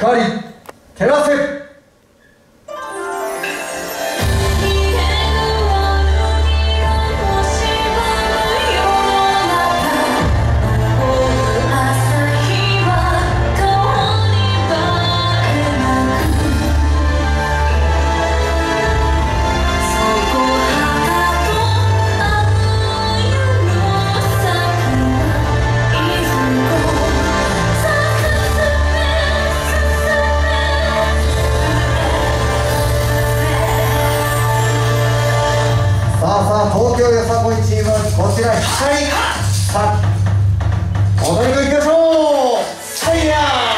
光照らせ。東京よさこいチーム、こちら光、さあ踊り子いきましょう。ファイヤ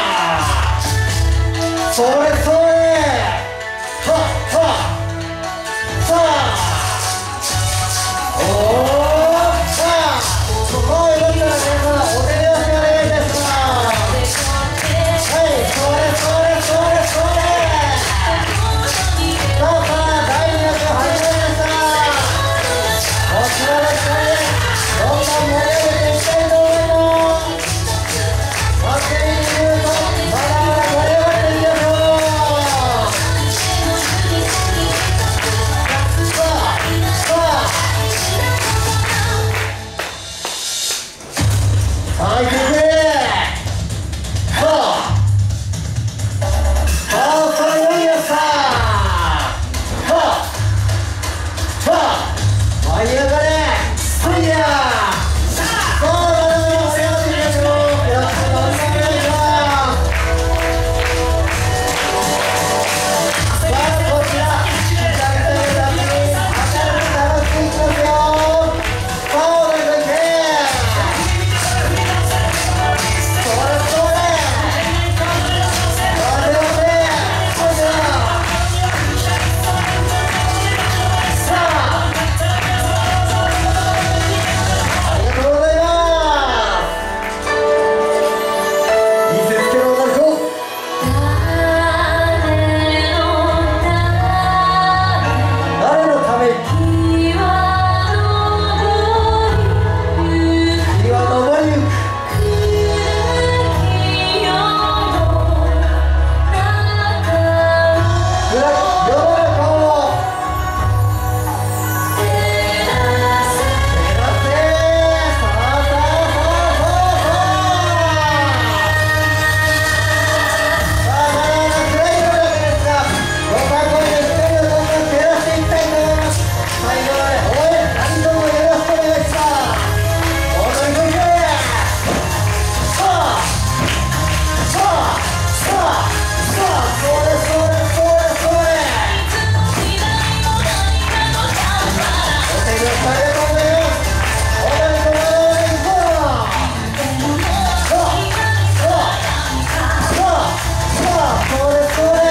ー、それそれ、はっはっ、さあおー、さあそこを踊ったら皆さんお手拍子お願いいたします。はい、それそれそれそれ、さあさあ第2幕始まりました。こちらの光でどんどん盛り上げていきたいと思います。祭りに言うとまだまだ盛り上がっていきましょう。さあさあさあいくぜ。さあさあさあよいやさあさあさあ舞い上がれ、ファイヤー。さあ、盛り上がっていきましょう。よろしくお願いします。さあ、こちら、左手だけに明るく楽しくいきますよ。さあ、踊り子いけ。それそれ。待て待て。それでは。さあ。ありがとうございます。いいですけど踊り子。誰のために日は昇りゆく。暗き世の中を照らせ。さあさあさあさあ、まだまだ暗い世の中ですが、よさこいで光をどんどん照らしていきたいと思います。最後まで応援何卒よろしくお願いします。踊り子いけ。さあさあさあさあ、それそれそれそれ。お手拍子ありがとうございます。踊り子の応援いこう。さあさあさあさあ、それそれ。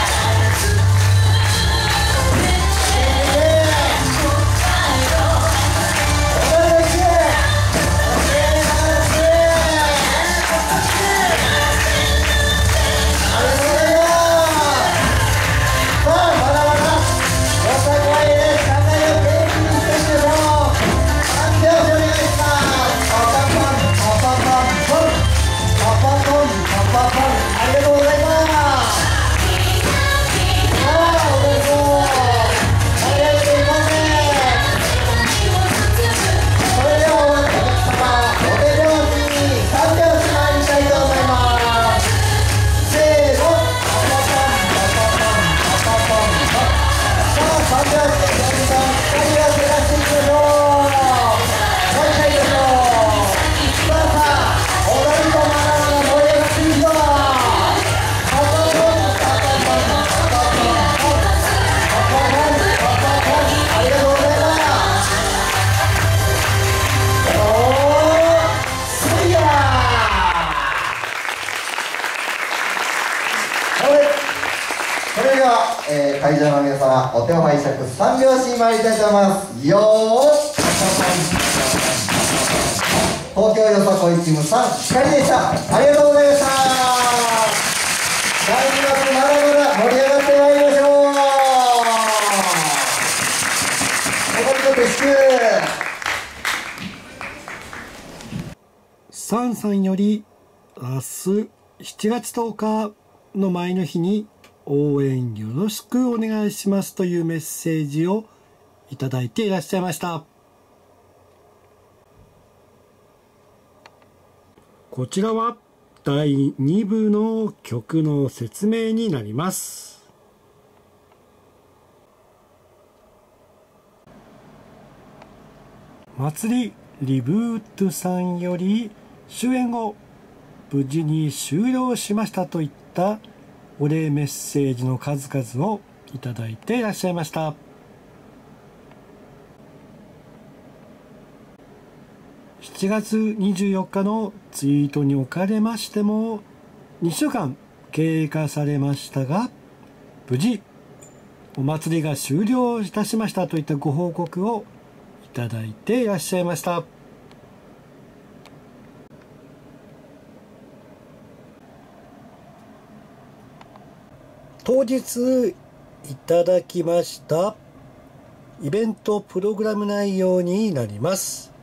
それでは、会場の皆様、お手を拝借3拍子に参りたいと思います。よーっ、東京よさこいチームさん、光でした。ありがとうございました。第2幕まだまだ盛り上がってまいりましょう。踊り子撤収。 サンさんより明日7月10日の前の日に応援よろしくお願いしますというメッセージをいただいていらっしゃいました。こちらは第2部の曲の説明になります。祭りリブートさんより終演後無事に終了しましたといったお礼メッセージの数々をいただいていらっしゃいました。7月24日のツイートにおかれましても2週間経過されましたが、無事お祭りが終了いたしましたといったご報告をいただいていらっしゃいました。当日いただきましたイベントプログラム内容になります。